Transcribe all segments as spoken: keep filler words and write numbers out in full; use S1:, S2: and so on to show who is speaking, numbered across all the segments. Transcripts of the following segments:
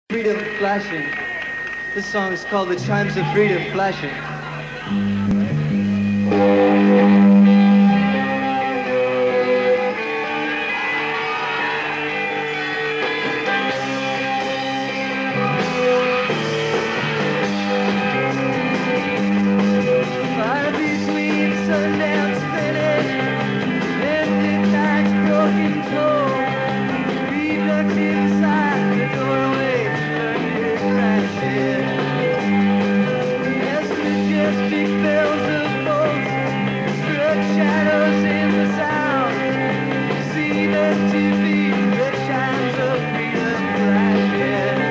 S1: Freedom flashing. This song is called The Chimes of Freedom Flashing. Far between Sundance Village and Midnight's broken toll, we ducked inside the doorway, turned it crashing. As majestic bells of bolts struck shadows in the sound, see them to be the chimes of freedom flashing.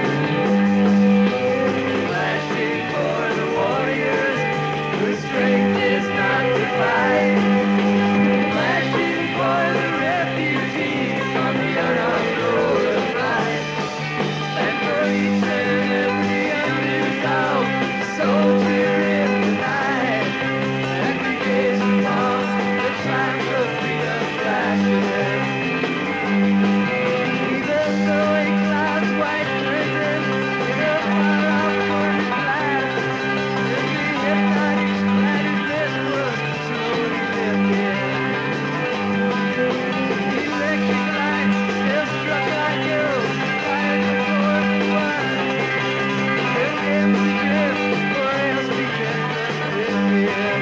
S1: Flashing for the warriors whose strength is not defined. Flashing for the refugees on the unarmed road of life. And for eternity unresolved, soldier in the night. And we gaze upon the chimes of freedom flashing. Even though a cloud's white curtain in a far-off corner glass, as the hypnotic splattered westward slowly lifted. Electric lights still struck like arrows, fired before the one. Condemned to drift, or else be kept uplifted.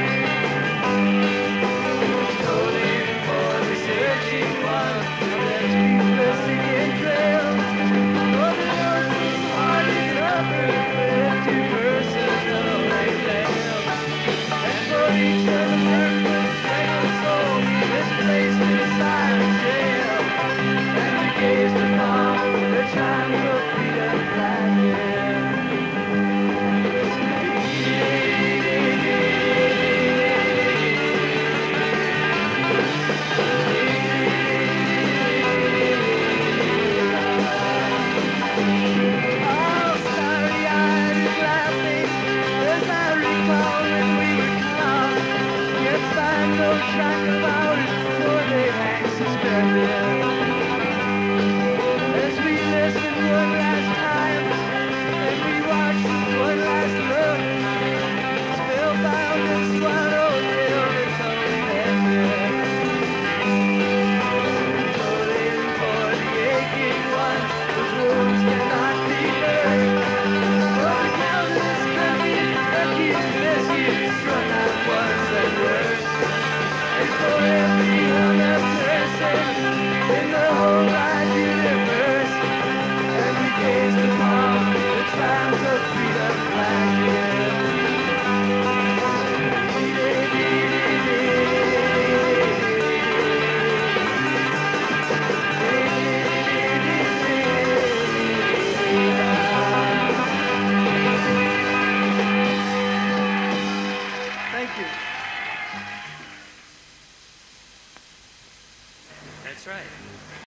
S1: Calling for the searching one to let sleepless again trail. For the road seems hardly covered with two personal lamb. And for each of the murderous strangled souls misplaced in a silent jail. And we gazed upon the chimes of freedom flashing. All starry-eyed and laughing as I recall when we were caught. Yet find no track of ours, nor they hang suspended. As we listen one last time, and we watch one last look, spellbound and swallowed till the tunnel ended. Calling for the aching ones whose wounds cannot be nursed. For the countless countries accused, misused, strung out once and worse. And for every other person in the whole wide universe. And we gazed upon the chimes of freedom flashing. Thank you.
S2: That's right.